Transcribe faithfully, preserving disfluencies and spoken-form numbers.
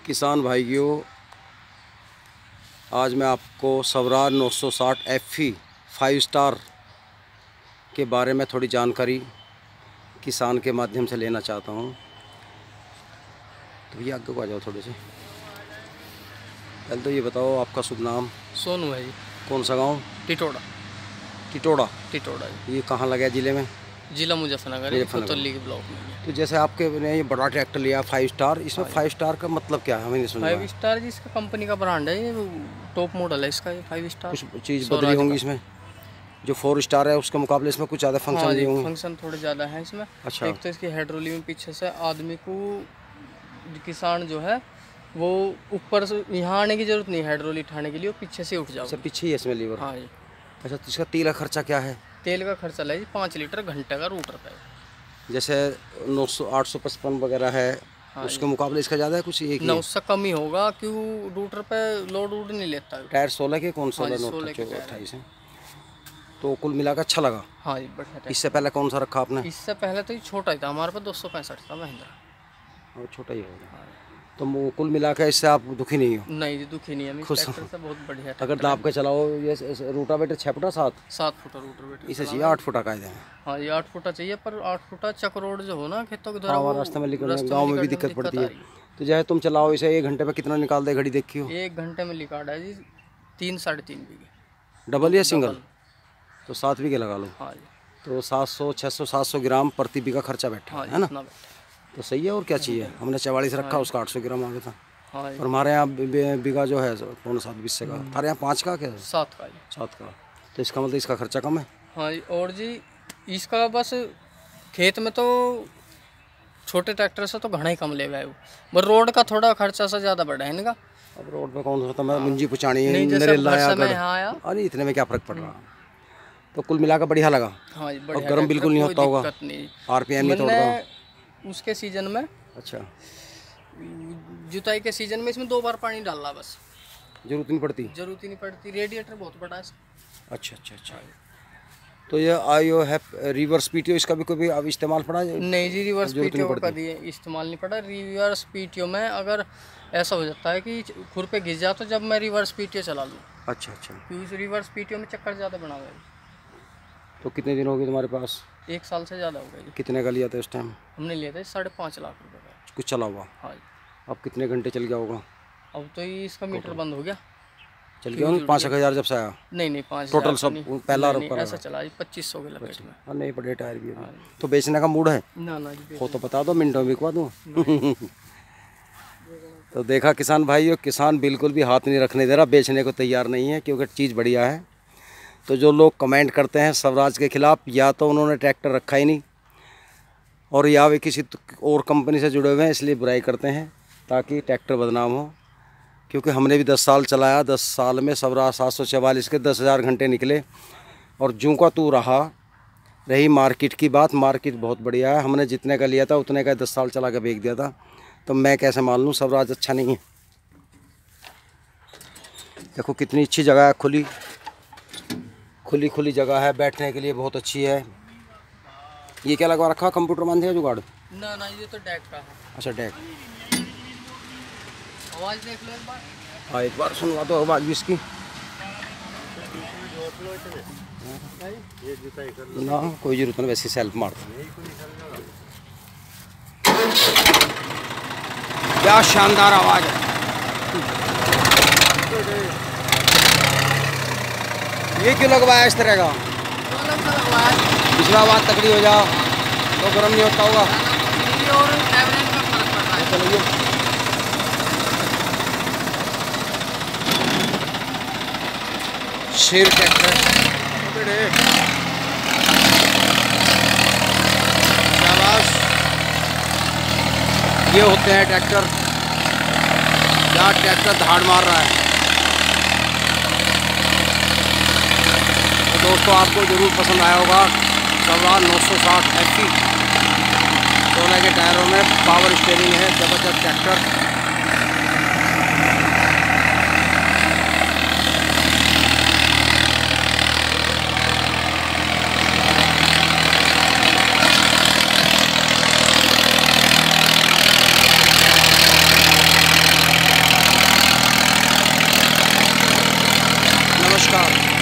किसान भाइयों, आज मैं आपको स्वराज नौ सौ साठ एफ ई फाइव स्टार के बारे में थोड़ी जानकारी किसान के माध्यम से लेना चाहता हूँ। तो भैया आगे को आ जाओ थोड़े से। पहले तो ये बताओ आपका शुभ नाम। सोनू भाई। कौन सा गांव? टिटोड़ा। टिटोड़ा। टिटोड़ा ये कहाँ लगा है ज़िले में? जिला मुजफ्फरनगर कोतवाली के ब्लॉक में। तो जैसे आपके ने ये बड़ा ट्रैक्टर लिया फाइव स्टार, इसमें फाइव स्टार का मतलब क्या है? हमें नहीं समझ में आया। फाइव स्टार जी इसका कंपनी का ब्रांड है, ये टॉप मॉडल है इसका, ये फाइव स्टार। कुछ चीज़ बदली होंगी इसमें? जो फोर स्टार है उसके मुकाबले इसमें कुछ ज़्यादा फंक्शन हाँ भी होंगे? फंक्शन थोड़े ज़्यादा है इसमें। अच्छा। एक तो इसकी हाइड्रोलिक में पीछे से आदमी को, किसान जो है वो ऊपर से यहाँ आने की जरूरत नहीं, हाइड्रोलिक उठाने के लिए वो पीछे से उठ जाओ। अच्छा, पीछे ही है इसमें लीवर? हाँ जी। अच्छा, तो इसका तेल का खर्चा क्या है? तेल का खर्चा लगे पाँच लीटर घंटे का रूटर पे। जैसे नौ सौ आठ सौ पचपन वगैरह है, हाँ उसके मुकाबले इसका ज़्यादा है कुछ? एक ना उससे कम ही होगा, क्यों रूटर पे लोड वोड नहीं लेता है। टायर सोलह के? कौन सोलह? नौ अट्ठाईस है। तो कुल मिलाकर अच्छा लगा। हाँ जी बढ़िया। इससे पहले कौन सा रखा आपने? इससे पहले तो ये छोटा ही था हमारे पास, दो सौ पैंसठ था महिंद्रा। और छोटा ही होगा। तो वो कुल मिलाकर इससे आप दुखी नहीं हो? नहीं जी दुखी नहीं है, खुश ट्रैक्टर से बहुत बढ़िया। अगर दाब के चलाओ ये रूटावेटर छः फुटा सात सात फुटा रूटावेटर इसे चाहिए आठ फुटा कायदे में। हाँ ये आठ फुटा चाहिए, पर आठ फुटा चक रोड जो हो ना खेतों के द्वारा, हाँ, वो रास्ते में निकलने रास्ते गाँव में भी निकलने दिक्कत पड़ती आ है। रही है। तो जैसे तुम चलाओ इसे एक घंटे में कितना निकाल दे घड़ी देखी हो? एक घंटे में लिकार्ड है जी तीन साढ़े तीन बीघे। डबल या सिंगल? तो सात बीघे लगा लो। हाँ जी। तो सात सौ छः सौ सात सौ ग्राम प्रति बीघा खर्चा बैठा हाँ है ना? बैठा। तो सही है। और क्या चाहिए? हमने चवालीस रखा, उसका आठ सौ ग्राम आ गया था। हाँ और हमारे यहाँ बीघा जो है पौने सात बीस से का, हमारे यहाँ पाँच का क्या है? सात का जी। सात का। तो इसका मतलब इसका खर्चा कम है। हाँ जी। और जी इसका बस खेत में तो छोटे ट्रैक्टर से तो घना ही कम ले गए वो, पर रोड का थोड़ा खर्चा सा ज़्यादा बढ़ा है इनका। अब रोड पे कौन सा था? मैं मुंजी पुचानी है, नहीं जैसे नरेला वर्षा या में गढ़। यहाँ आया। अरे इतने में क्या फ़र्क पड़ रहा? तो कुल मिलाकर बढ़िया लगा। हाँ जी अब बढ़िया। गर्म बिल्कुल नहीं होता होगा? दिक्कत नहीं। आरपीएम नहीं तोड़ता उसके सीजन में, अच्छा, जुताई के सीजन में इसमें दो बार पानी डालना, बस जरूरत नहीं पड़ती। जरूरत ही नहीं पड़ती। रेडिएटर बहुत बड़ा है। अच्छा अच्छा अच्छा। तो ये आईओ है रिवर्स पीटीओ, इसका भी कोई अब इस्तेमाल पड़ा? नहीं जी रिवर्स पीटीओ का कभी इस्तेमाल नहीं पड़ा। रिवर्स पीटीओ में अगर ऐसा हो जाता है कि खुर पे घिस जाए तो जब मैं रिवर्स पीटीओ चला लूँ। अच्छा अच्छा। क्योंकि रिवर्स पीटीओ में चक्कर ज़्यादा बना हुआ है। तो कितने दिन हो गए तुम्हारे पास? एक साल से ज़्यादा हो गया जी। कितने का लिया था उस टाइम? हमने लिया था साढ़े पाँच लाख रुपये का। कुछ चला हुआ? हाँ जी। अब कितने घंटे चल गया होगा? अब तो ये इसका मीटर बंद हो गया। चल गया ना? पाँच एक हज़ार जब से आया? नहीं नहीं पाँच टोटल सब पहला ऐसा चला जी पच्चीस सौ के लपेट में। हाँ नहीं बड़े टायर भी है। तो बेचने का मूड है? ना ना जी वो तो बता दो, मिनटों में बिकवा दूँ। तो देखा किसान भाई, किसान बिल्कुल भी हाथ नहीं रखने दे रहा, बेचने को तैयार नहीं है, क्योंकि चीज़ बढ़िया है। तो जो लोग कमेंट करते हैं स्वराज के ख़िलाफ़, या तो उन्होंने ट्रैक्टर रखा ही नहीं, और या वे किसी और कंपनी से जुड़े हुए हैं इसलिए बुराई करते हैं ताकि ट्रैक्टर बदनाम हो। क्योंकि हमने भी दस साल चलाया, दस साल में स्वराज सात सौ चवालीस के दस हज़ार घंटे निकले। और जूँ का तू रहा। रही मार्केट की बात, मार्केट बहुत बढ़िया है। हमने जितने का लिया था उतने का दस साल चला के बेच दिया था। तो मैं कैसे मान लूँ स्वराज अच्छा नहीं है? देखो कितनी अच्छी जगह है, खुली खुली खुली जगह है, बैठने के लिए बहुत अच्छी है। ये क्या लगा रखा? कंप्यूटर मान दिया जुगाड़? ना ना ये तो डेक का है। अच्छा डेक। आवाज़ देख लो एक बार। हाँ एक बार सुनवा दो आवाज़ भी इसकी। ना कोई जरूरत नहीं, वैसे सेल्फ मारता। क्या शानदार आवाज़ है। ये क्यों लगवाया इस तरह का? पिछला आवाज़ तकड़ी हो जाओ तो गर्म नहीं होता होगा। चलो शेर ट्रैक्टर, शाबाश। ये होते हैं ट्रैक्टर, क्या ट्रैक्टर धाड़ मार रहा है। तो दोस्तों आपको ज़रूर पसंद आया होगा स्वराज नौ सौ साठ एफ ई। सोलह के टायरों में पावर स्टीयरिंग है, ज़बरदस्त ट्रैक्टर। नमस्कार।